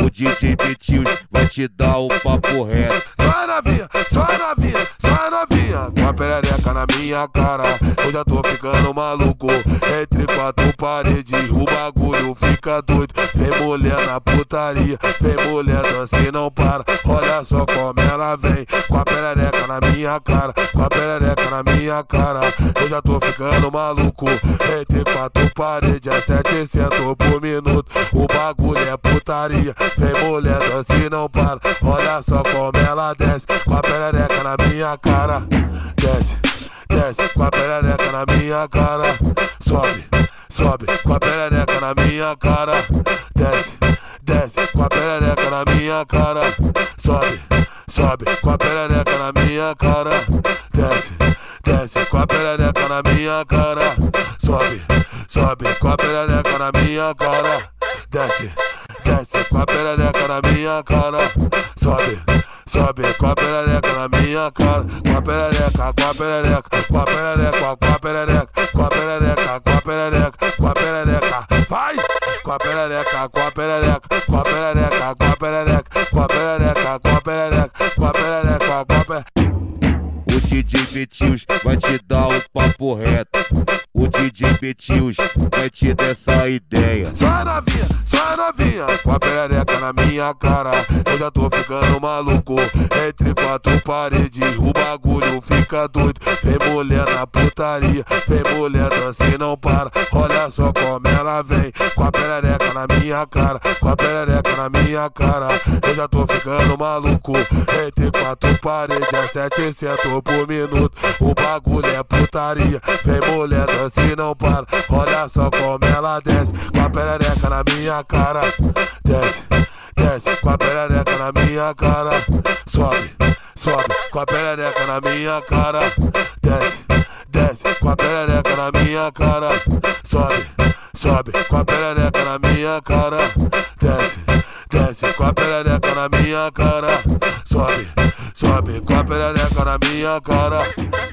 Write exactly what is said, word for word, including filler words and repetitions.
O D J Betinho vai te dar o papo reto. Só novinha, só novinha, só novinha, com a perereca na minha cara. Eu já tô ficando maluco, entre quatro paredes o bagulho fica doido. Vem mulher na putaria, vem mulher dança e não para. Olha só como ela vem, com a perereca na minha cara, com a perereca na minha cara. Eu já tô ficando maluco, entre quatro paredes é setecentos por minuto. O bagulho é putaria, vem mulher dança e não para. Olha só como ela desce, com a perereca na minha cara. Desce, desce, com a perereca na minha cara. Sobe, sobe, com a perereca na minha cara. Desce, desce, com a perereca na minha cara. Sobe, sobe, com a perereca na minha cara. Desce, desce, com a perereca na minha cara. Sobe, sobe, com a perereca na minha cara. Desce, desce, com a perereca na minha cara. Sobe, sobe, com a perereca na minha cara. Com a perereca, com a perereca, com a perereca, com a perereca, com a perereca, com a perereca, com a perereca. Vai! Com a perereca, com a perereca, com a perereca, com a perereca, com a perereca, com a perereca, com a perereca, com a perereca. O D J Betinho vai te dar o papo reto. O D J Betinho vai te dar essa ideia. Só novinha, só novinha, com a perereca na minha cara. Eu já tô ficando maluco, entre quatro paredes o bagulho fica doido. Vem mulher na putaria, vem mulher dança e não para. Olha só como ela vem, com a perereca na minha cara, com a perereca na minha cara. Eu já tô ficando maluco, entre quatro paredes é setecentos por minuto. O bagulho é putaria, vem mulher dança e não para. Olha só como ela desce, com a perereca na minha cara. Desce, desce, com a perereca na minha cara. Sobe, sobe, com a perereca na minha cara. Desce, desce, com a perereca na minha cara. Sobe, sobe, com a perereca na minha cara. Desce, desce, com a perereca na minha cara. Sobe, sobe, com a perereca na minha cara.